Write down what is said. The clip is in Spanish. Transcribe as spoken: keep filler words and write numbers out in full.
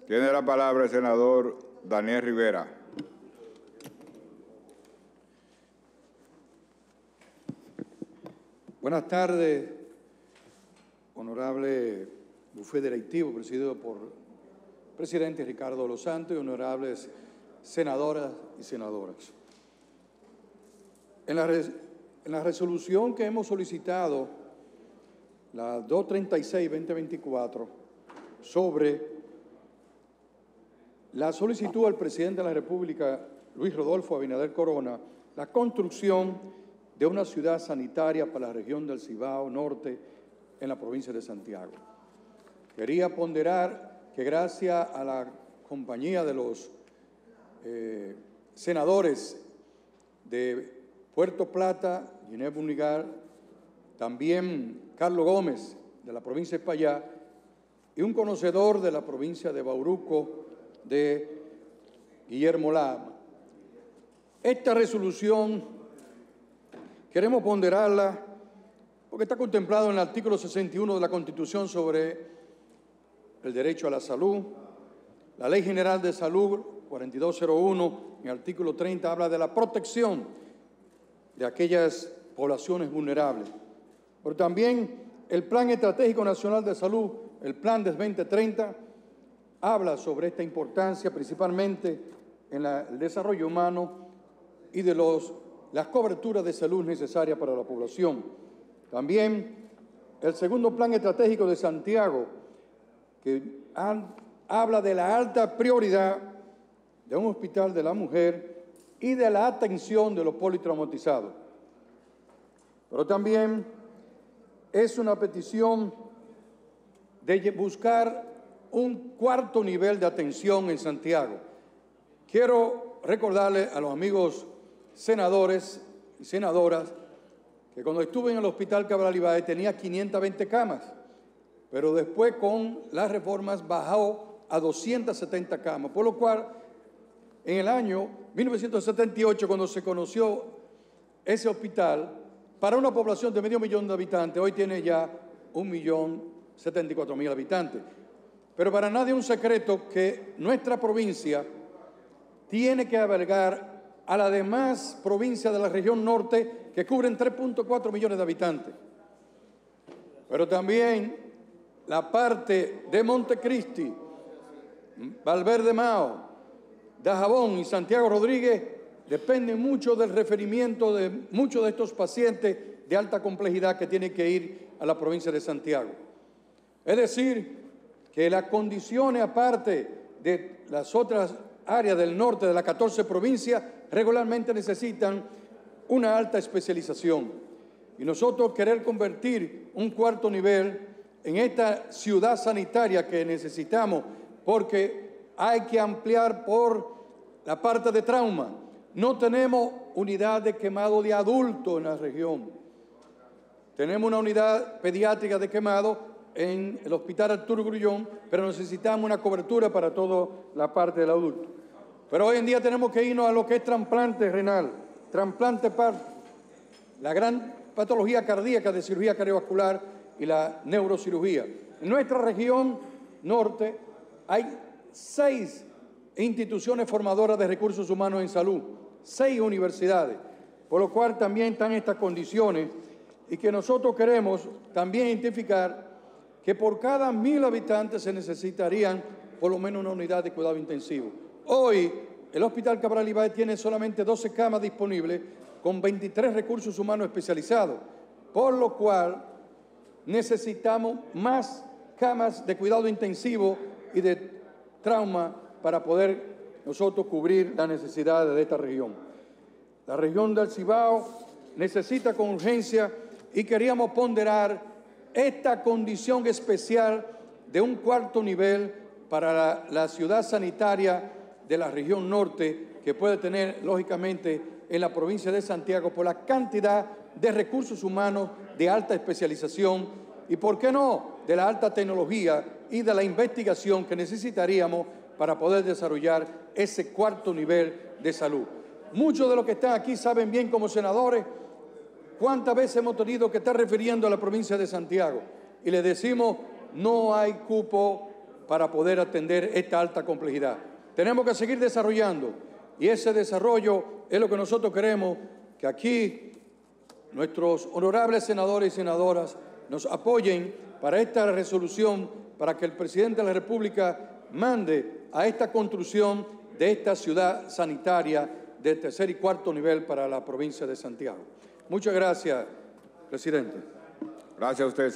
Tiene la palabra el senador Daniel Rivera. Buenas tardes, honorable bufete directivo presidido por el presidente Ricardo Los Santos y honorables senadoras y senadoras. En la, res, en la resolución que hemos solicitado, la doscientos treinta y seis guion veinte veinticuatro, sobre la solicitud al presidente de la República, Luis Rodolfo Abinader Corona, la construcción de una ciudad sanitaria para la región del Cibao Norte en la provincia de Santiago. Quería ponderar que gracias a la compañía de los eh, senadores de Puerto Plata, Ginés Bunigar, también Carlos Gómez de la provincia de Payá y un conocedor de la provincia de Bauruco, de Guillermo Lama. Esta resolución queremos ponderarla porque está contemplado en el artículo sesenta y uno de la Constitución sobre el derecho a la salud. La Ley General de Salud cuarenta y dos cero uno, en el artículo treinta, habla de la protección de aquellas poblaciones vulnerables. Pero también el Plan Estratégico Nacional de Salud, el Plan de veinte treinta, habla sobre esta importancia, principalmente en la, el desarrollo humano y de los, las coberturas de salud necesarias para la población. También el segundo Plan Estratégico de Santiago, que han, habla de la alta prioridad de un hospital de la mujer y de la atención de los politraumatizados. Pero también es una petición de buscar un cuarto nivel de atención en Santiago. Quiero recordarle a los amigos senadores y senadoras que cuando estuve en el Hospital Cabral Ibáez tenía quinientas veinte camas, pero después con las reformas bajó a doscientas setenta camas, por lo cual en el año mil novecientos setenta y ocho, cuando se conoció ese hospital, para una población de medio millón de habitantes, hoy tiene ya un millón setenta y cuatro mil habitantes. Pero para nadie es un secreto que nuestra provincia tiene que albergar a las demás provincias de la región norte que cubren tres punto cuatro millones de habitantes. Pero también la parte de Montecristi, Valverde Mao, Dajabón y Santiago Rodríguez dependen mucho del referimiento de muchos de estos pacientes de alta complejidad que tienen que ir a la provincia de Santiago. Es decir, que las condiciones, aparte de las otras áreas del norte de las catorce provincias, regularmente necesitan una alta especialización. Y nosotros querer convertir un cuarto nivel en esta ciudad sanitaria que necesitamos, porque hay que ampliar por la parte de trauma. No tenemos unidad de quemado de adultos en la región. Tenemos una unidad pediátrica de quemado en el Hospital Arturo Grullón, pero necesitamos una cobertura para toda la parte del adulto. Pero hoy en día tenemos que irnos a lo que es trasplante renal, trasplante parto, la gran patología cardíaca de cirugía cardiovascular y la neurocirugía. En nuestra región norte hay seis instituciones formadoras de recursos humanos en salud, seis universidades, por lo cual también están estas condiciones y que nosotros queremos también identificar que por cada mil habitantes se necesitarían por lo menos una unidad de cuidado intensivo. Hoy el Hospital Cabral Ibáez tiene solamente doce camas disponibles con veintitrés recursos humanos especializados, por lo cual necesitamos más camas de cuidado intensivo y de trauma para poder nosotros cubrir las necesidades de esta región. La región del Cibao necesita con urgencia y queríamos ponderar esta condición especial de un cuarto nivel para la, la ciudad sanitaria de la región norte que puede tener, lógicamente, en la provincia de Santiago por la cantidad de recursos humanos de alta especialización y, ¿por qué no?, de la alta tecnología y de la investigación que necesitaríamos para poder desarrollar ese cuarto nivel de salud. Muchos de los que están aquí saben bien como senadores cuántas veces hemos tenido que estar refiriendo a la provincia de Santiago y les decimos no hay cupo para poder atender esta alta complejidad. Tenemos que seguir desarrollando y ese desarrollo es lo que nosotros queremos, que aquí nuestros honorables senadores y senadoras nos apoyen para esta resolución, para que el presidente de la República mande a esta construcción de esta ciudad sanitaria de tercer y cuarto nivel para la provincia de Santiago. Muchas gracias, presidente. Gracias a usted.